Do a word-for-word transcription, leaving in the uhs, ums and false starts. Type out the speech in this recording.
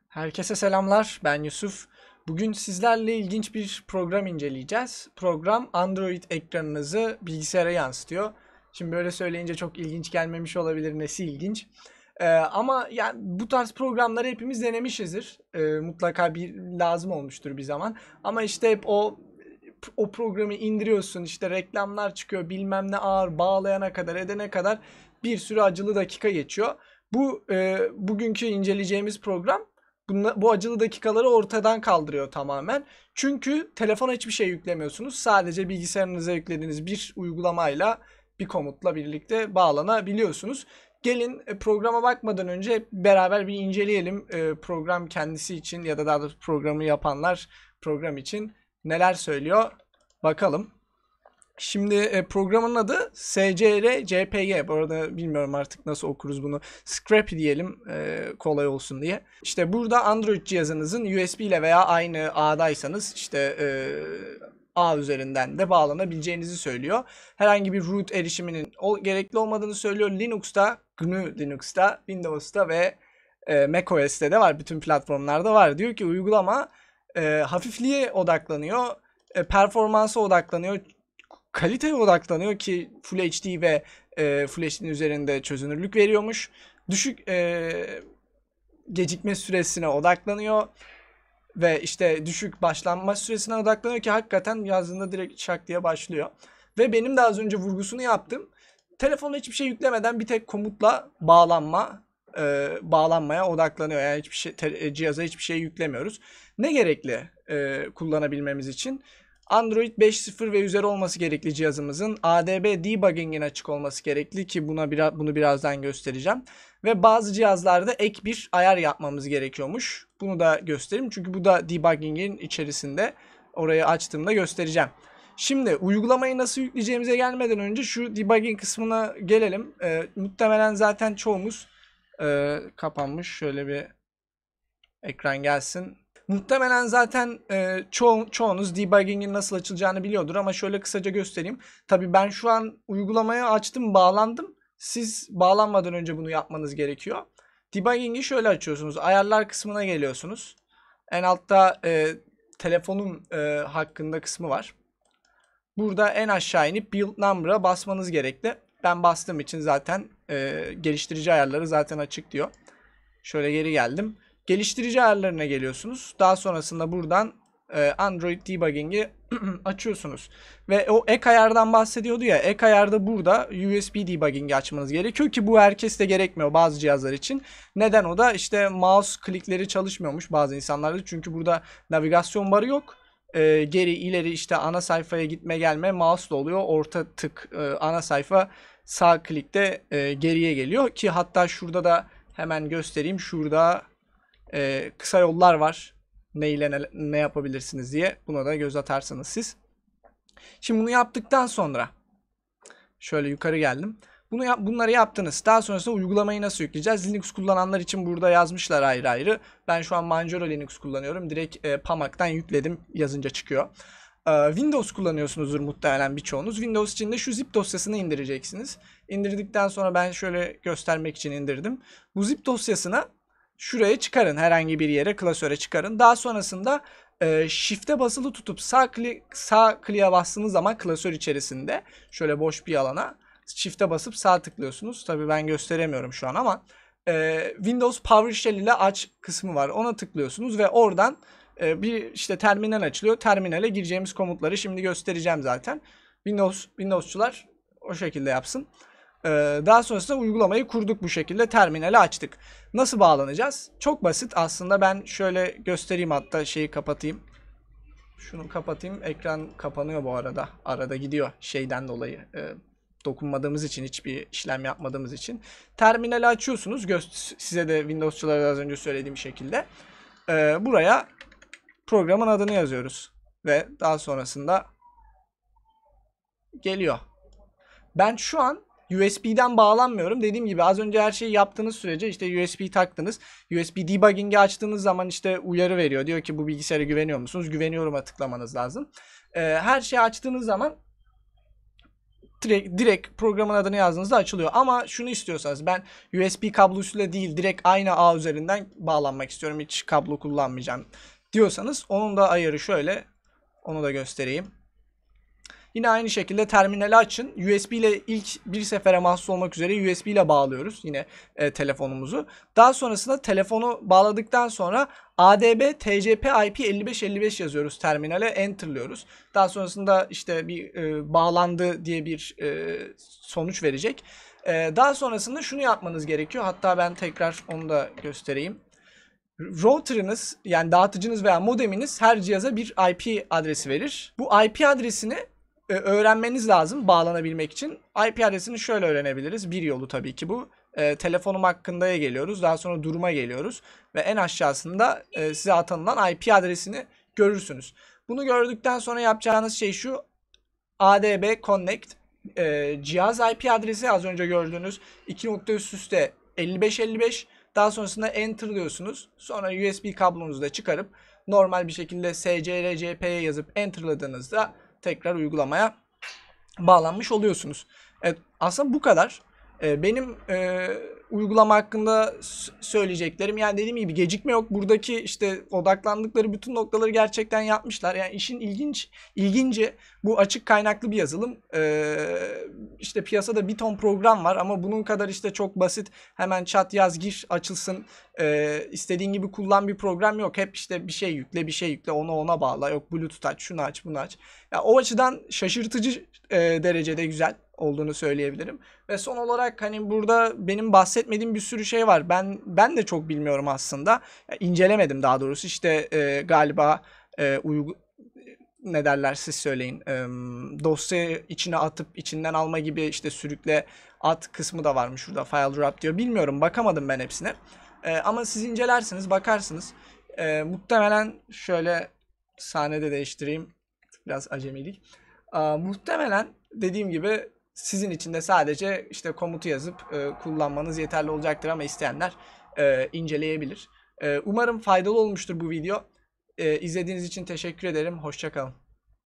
Herkese selamlar, ben Yusuf. Bugün sizlerle ilginç bir program inceleyeceğiz. Program Android ekranınızı bilgisayara yansıtıyor. Şimdi böyle söyleyince çok ilginç gelmemiş olabilir, nesi ilginç. Ee, ama yani bu tarz programları hepimiz denemişizdir. Ee, mutlaka bir lazım olmuştur bir zaman. Ama işte hep o o programı indiriyorsun, işte reklamlar çıkıyor, bilmem ne ağır bağlayana kadar edene kadar bir sürü acılı dakika geçiyor. Bu e, bugünkü inceleyeceğimiz program bunla, bu acılı dakikaları ortadan kaldırıyor tamamen. Çünkü telefona hiçbir şey yüklemiyorsunuz. Sadece bilgisayarınıza yüklediğiniz bir uygulamayla, bir komutla birlikte bağlanabiliyorsunuz. Gelin e, programa bakmadan önce hep beraber bir inceleyelim e, program kendisi için ya da daha doğrusu programı yapanlar program için neler söylüyor bakalım. Şimdi e, programın adı S C R C P G. Bu arada bilmiyorum artık nasıl okuruz bunu. Scrappy diyelim e, kolay olsun diye. İşte burada Android cihazınızın U S B ile veya aynı ağdaysanız işte e, ağ üzerinden de bağlanabileceğinizi söylüyor. Herhangi bir root erişiminin gerekli olmadığını söylüyor. Linux'ta, G N U Linux'ta, Windows'ta ve e, macOS'te de var. Bütün platformlarda var. Diyor ki uygulama e, hafifliğe odaklanıyor. E, performansa odaklanıyor, kaliteye odaklanıyor ki Full H D ve e, Full H D'nin üzerinde çözünürlük veriyormuş. Düşük e, gecikme süresine odaklanıyor ve işte düşük başlanma süresine odaklanıyor ki hakikaten yazdığında direkt şak diye başlıyor. Ve benim de az önce vurgusunu yaptım. Telefona hiçbir şey yüklemeden bir tek komutla bağlanma e, bağlanmaya odaklanıyor. Yani hiçbir şey te, cihaza hiçbir şey yüklemiyoruz. Ne gerekli e, kullanabilmemiz için? Android beş nokta sıfır ve üzeri olması gerekli cihazımızın. A D B debugging'in açık olması gerekli ki buna biraz, bunu birazdan göstereceğim. Ve bazı cihazlarda ek bir ayar yapmamız gerekiyormuş. Bunu da göstereyim çünkü bu da debugging'in içerisinde. Orayı açtığımda göstereceğim. Şimdi uygulamayı nasıl yükleyeceğimize gelmeden önce şu debugging kısmına gelelim. Ee, muhtemelen zaten çoğumuz e, kapanmış. Şöyle bir ekran gelsin. Muhtemelen zaten e, ço çoğunuz debugging'in nasıl açılacağını biliyordur ama şöyle kısaca göstereyim. Tabii ben şu an uygulamayı açtım, bağlandım. Siz bağlanmadan önce bunu yapmanız gerekiyor. Debugging'i şöyle açıyorsunuz. Ayarlar kısmına geliyorsunuz. En altta e, telefonun e, hakkında kısmı var. Burada en aşağı inip Build Number'a basmanız gerekli. Ben bastığım için zaten e, geliştirici ayarları zaten açık diyor. Şöyle geri geldim. Geliştirici ayarlarına geliyorsunuz. Daha sonrasında buradan e, Android Debugging'i açıyorsunuz. Ve o ek ayardan bahsediyordu ya. Ek ayarda burada U S B Debugging'i açmanız gerekiyor ki bu herkeste gerekmiyor bazı cihazlar için. Neden o da? İşte mouse klikleri çalışmıyormuş bazı insanlarda. Çünkü burada navigasyon barı yok. E, geri ileri işte ana sayfaya gitme gelme mouse da oluyor. Orta tık e, ana sayfa, sağ klikte e, geriye geliyor ki hatta şurada da hemen göstereyim. Şurada e, kısa yollar var. Ne ile ne, ne yapabilirsiniz diye. Buna da göz atarsınız siz. Şimdi bunu yaptıktan sonra şöyle yukarı geldim. Bunu yap, bunları yaptınız. Daha sonrasında uygulamayı nasıl yükleyeceğiz? Linux kullananlar için burada yazmışlar ayrı ayrı. Ben şu an Manjaro Linux kullanıyorum. Direkt e, Pamak'tan yükledim. Yazınca çıkıyor. E, Windows kullanıyorsunuzdur muhtemelen birçoğunuz. Windows için de şu zip dosyasını indireceksiniz. İndirdikten sonra ben şöyle göstermek için indirdim. Bu zip dosyasına şuraya çıkarın. Herhangi bir yere, klasöre çıkarın. Daha sonrasında e, Shift'e basılı tutup sağ klik sağ kliğe bastığınız zaman klasör içerisinde şöyle boş bir alana Shift'e basıp sağ tıklıyorsunuz. Tabii ben gösteremiyorum şu an ama e, Windows PowerShell ile aç kısmı var. Ona tıklıyorsunuz ve oradan e, bir işte terminal açılıyor. Terminale gireceğimiz komutları şimdi göstereceğim zaten. Windows Windows'çular o şekilde yapsın. Ee, daha sonrasında uygulamayı kurduk bu şekilde. Terminali açtık. Nasıl bağlanacağız? Çok basit. Aslında ben şöyle göstereyim, hatta şeyi kapatayım. Şunu kapatayım. Ekran kapanıyor bu arada. Arada gidiyor şeyden dolayı. E, dokunmadığımız için, hiçbir işlem yapmadığımız için. Terminali açıyorsunuz. Gö- size de Windows'çulara az önce söylediğim şekilde. Ee, buraya programın adını yazıyoruz. Ve daha sonrasında geliyor. Ben şu an U S B'den bağlanmıyorum. Dediğim gibi az önce her şeyi yaptığınız sürece işte U S B taktınız. U S B debugging'i açtığınız zaman işte uyarı veriyor. Diyor ki bu bilgisayara güveniyor musunuz? Güveniyorum'a tıklamanız lazım. Ee, her şeyi açtığınız zaman direkt, direkt programın adını yazdığınızda açılıyor. Ama şunu istiyorsanız, ben U S B kablosuyla değil direkt aynı ağ üzerinden bağlanmak istiyorum, hiç kablo kullanmayacağım diyorsanız, onun da ayarı şöyle, onu da göstereyim. Yine aynı şekilde terminali açın. U S B ile ilk bir sefere mahsus olmak üzere U S B ile bağlıyoruz yine e, telefonumuzu. Daha sonrasında telefonu bağladıktan sonra A D B T C P I P elli beş elli beş yazıyoruz terminale, enter'lıyoruz. Daha sonrasında işte bir e, bağlandı diye bir e, sonuç verecek. E, daha sonrasında şunu yapmanız gerekiyor. Hatta ben tekrar onu da göstereyim. Router'ınız, yani dağıtıcınız veya modeminiz her cihaza bir I P adresi verir. Bu I P adresini e, öğrenmeniz lazım bağlanabilmek için. I P adresini şöyle öğrenebiliriz. Bir yolu tabii ki bu. E, telefonum hakkında'ya geliyoruz. Daha sonra duruma geliyoruz. Ve en aşağısında e, size atanılan I P adresini görürsünüz. Bunu gördükten sonra yapacağınız şey şu. A D B Connect e, cihaz I P adresi az önce gördüğünüz iki nokta üst üste elli beş elli beş. Daha sonrasında enter diyorsunuz. Sonra U S B kablonuzu da çıkarıp normal bir şekilde S C R C P'ye yazıp enterladığınızda tekrar uygulamaya bağlanmış oluyorsunuz. Evet, aslında bu kadar. Ee, benim e, uygulama hakkında söyleyeceklerim, yani dediğim gibi gecikme yok. Buradaki işte odaklandıkları bütün noktaları gerçekten yapmışlar. Yani işin ilginç ilginci bu açık kaynaklı bir yazılım. Ee, işte piyasada bir ton program var ama bunun kadar işte çok basit, hemen chat yaz gir açılsın, e, istediğin gibi kullan bir program yok. Hep işte bir şey yükle bir şey yükle, onu ona bağla, yok Bluetooth aç, şunu aç, bunu aç. Ya o açıdan şaşırtıcı e, derecede güzel olduğunu söyleyebilirim. Ve son olarak hani burada benim bahsetmediğim bir sürü şey var. Ben ben de çok bilmiyorum aslında. Ya, incelemedim daha doğrusu. İşte e, galiba e, uygu ne derler siz söyleyin. E, dosyayı içine atıp içinden alma gibi, işte sürükle at kısmı da varmış şurada. File wrap diyor. Bilmiyorum, bakamadım ben hepsine. E, ama siz incelersiniz, bakarsınız. E, muhtemelen şöyle sahnede değiştireyim. Biraz acemilik. E, muhtemelen dediğim gibi sizin için de sadece işte komutu yazıp e, kullanmanız yeterli olacaktır ama isteyenler e, inceleyebilir. E, umarım faydalı olmuştur bu video. E, izlediğiniz için teşekkür ederim. Hoşça kalın.